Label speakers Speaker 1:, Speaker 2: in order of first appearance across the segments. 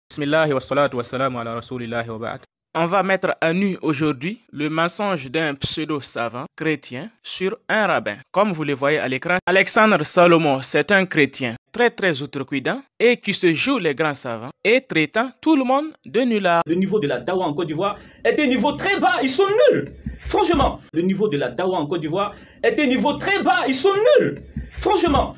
Speaker 1: Bismillah wa salatu wa salam ala rasulillahi wa ba'd. On va mettre à nu aujourd'hui le mensonge d'un pseudo-savant chrétien sur un rabbin. Comme vous le voyez à l'écran, Alexandre Salomon, c'est un chrétien très outrecuidant et qui se joue les grands savants et traitant tout le monde de nulard.
Speaker 2: Le niveau de la dawa en Côte d'Ivoire est un niveau très bas, ils sont nuls. Franchement, le niveau de la dawa en Côte d'Ivoire est un niveau très bas, ils sont nuls. Franchement.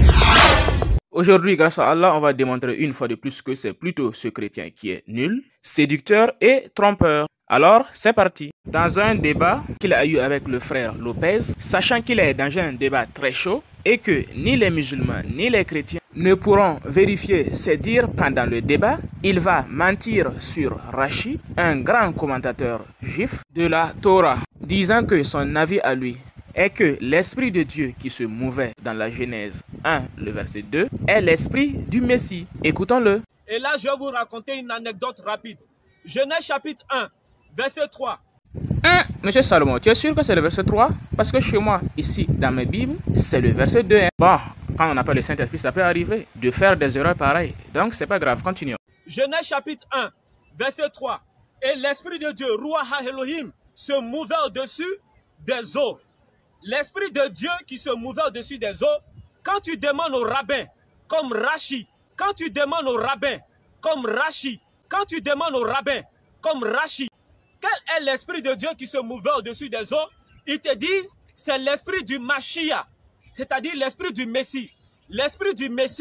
Speaker 1: Aujourd'hui, grâce à Allah, on va démontrer une fois de plus que c'est plutôt ce chrétien qui est nul, séducteur et trompeur. Alors, c'est parti. Dans un débat qu'il a eu avec le frère Lopez, sachant qu'il est dans un débat très chaud et que ni les musulmans ni les chrétiens ne pourront vérifier ses dires pendant le débat, il va mentir sur Rachi, un grand commentateur juif de la Torah, disant que son avis à lui est que l'Esprit de Dieu qui se mouvait dans la Genèse 1, le verset 2, est l'Esprit du Messie. Écoutons-le.
Speaker 3: Et là, je vais vous raconter une anecdote rapide. Genèse chapitre 1, verset 3.
Speaker 1: Monsieur Salomon, tu es sûr que c'est le verset 3? Parce que chez moi, ici, dans mes Bibles, c'est le verset 2. Bon, quand on n'a pas le Saint-Esprit, ça peut arriver de faire des erreurs pareilles. Donc, c'est pas grave, continuons.
Speaker 3: Genèse chapitre 1, verset 3. Et l'Esprit de Dieu, Ruach Elohim, se mouvait au-dessus des eaux. L'Esprit de Dieu qui se mouvait au-dessus des eaux, quand tu demandes au rabbin, comme Rachi, quand tu demandes au rabbin, comme Rachi, quand tu demandes au rabbin, comme Rachi, quel est l'Esprit de Dieu qui se mouvait au-dessus des eaux? Ils te disent, c'est l'Esprit du Mashiach, c'est-à-dire l'Esprit du Messie. L'Esprit du Messie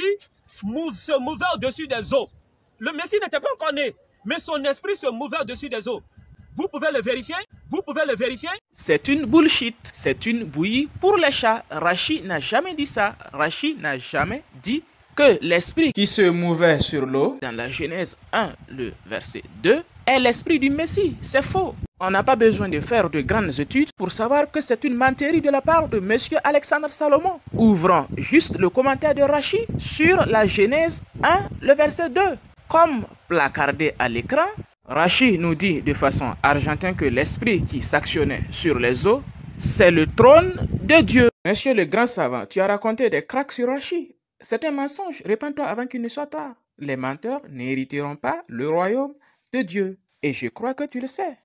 Speaker 3: se mouvait au-dessus des eaux. Le Messie n'était pas encore né, mais son esprit se mouvait au-dessus des eaux. Vous pouvez le vérifier? Vous pouvez le vérifier?
Speaker 1: C'est une bullshit. C'est une bouillie pour les chats. Rachi n'a jamais dit ça. Rachi n'a jamais dit que l'esprit qui se mouvait sur l'eau, dans la Genèse 1, le verset 2, est l'esprit du Messie. C'est faux. On n'a pas besoin de faire de grandes études pour savoir que c'est une menterie de la part de monsieur Alexandre Salomon. Ouvrons juste le commentaire de Rachi sur la Genèse 1, le verset 2. Comme placardé à l'écran, Rachi nous dit de façon argentine que l'esprit qui s'actionnait sur les eaux, c'est le trône de Dieu. Monsieur le grand savant, tu as raconté des cracks sur Rachi. C'est un mensonge. Répands-toi avant qu'il ne soit tard. Les menteurs n'hériteront pas le royaume de Dieu. Et je crois que tu le sais.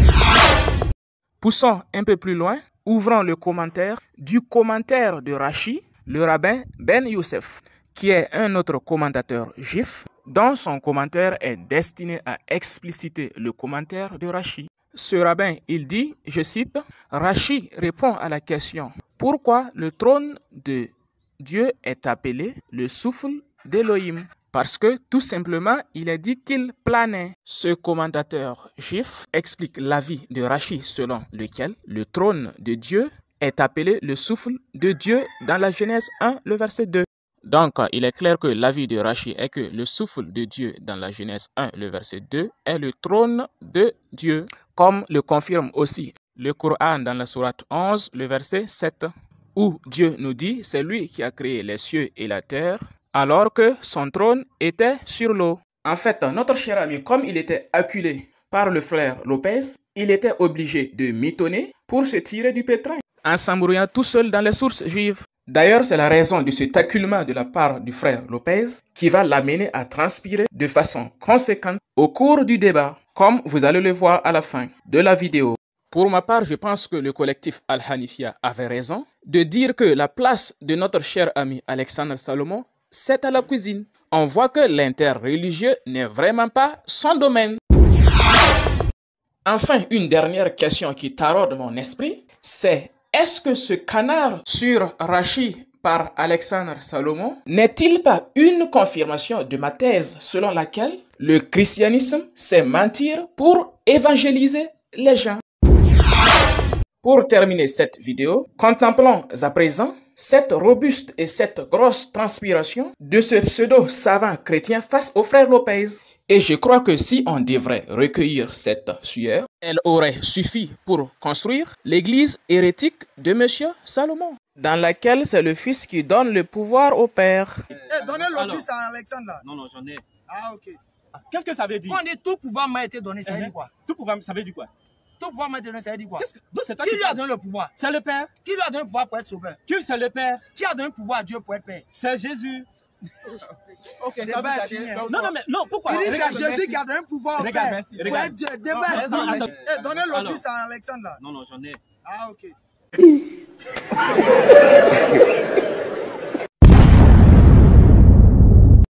Speaker 1: Poussons un peu plus loin. Ouvrons le commentaire du commentaire de Rachi, le rabbin Ben Youssef, qui est un autre commentateur juif, dont son commentaire est destiné à expliciter le commentaire de Rachi. Ce rabbin, il dit, je cite, Rachi répond à la question « Pourquoi le trône de Dieu est appelé le souffle d'Élohim ?» Parce que tout simplement, il est dit qu'il planait. Ce commentateur juif explique l'avis de Rachi selon lequel le trône de Dieu est appelé le souffle de Dieu dans la Genèse 1, le verset 2. Donc, il est clair que l'avis de Rachi est que le souffle de Dieu dans la Genèse 1, le verset 2, est le trône de Dieu, comme le confirme aussi le Coran dans la sourate 11, le verset 7, où Dieu nous dit, c'est lui qui a créé les cieux et la terre, alors que son trône était sur l'eau. En fait, notre cher ami, comme il était acculé par le frère Lopez, il était obligé de mitonner pour se tirer du pétrin, en s'embrouillant tout seul dans les sources juives. D'ailleurs, c'est la raison de cet acculement de la part du frère Lopez qui va l'amener à transpirer de façon conséquente au cours du débat, comme vous allez le voir à la fin de la vidéo. Pour ma part, je pense que le collectif Al-Hanifia avait raison de dire que la place de notre cher ami Alexandre Salomon, c'est à la cuisine. On voit que l'interreligieux n'est vraiment pas son domaine. Enfin, une dernière question qui taraude mon esprit, c'est: est-ce que ce canard sur Rachi par Alexandre Salomon n'est-il pas une confirmation de ma thèse selon laquelle le christianisme c'est mentir pour évangéliser les gens? Pour terminer cette vidéo, contemplons à présent cette robuste et cette grosse transpiration de ce pseudo-savant chrétien face au frère Lopez. Et je crois que si on devrait recueillir cette sueur, elle aurait suffi pour construire l'église hérétique de monsieur Salomon, dans laquelle c'est le fils qui donne le pouvoir au père.
Speaker 4: Donnez l'autus à Alexandre là.
Speaker 3: Non, j'en ai.
Speaker 4: Ah, ok.
Speaker 3: Qu'est-ce que ça veut dire?
Speaker 4: Quand on dit tout pouvoir m'a été donné, ça veut dire quoi?
Speaker 3: Tout pouvoir, ça veut dire quoi?
Speaker 4: Tout pouvoir m'a donné, ça veut dire quoi?
Speaker 3: Qui
Speaker 4: lui a donné le pouvoir?
Speaker 3: C'est le Père.
Speaker 4: Qui lui a donné le pouvoir pour être sauveur?
Speaker 3: Qui c'est le Père?
Speaker 4: Qui a donné le pouvoir à Dieu pour être Père?
Speaker 3: C'est Jésus.
Speaker 4: Ok, ça va finir.
Speaker 3: Non, pourquoi?
Speaker 4: Il dit c'est Jésus qui a donné le pouvoir au Père pour être Dieu. Débat. Donnez l'autre à Alexandre là.
Speaker 3: Non, j'en ai.
Speaker 4: Ah, ok.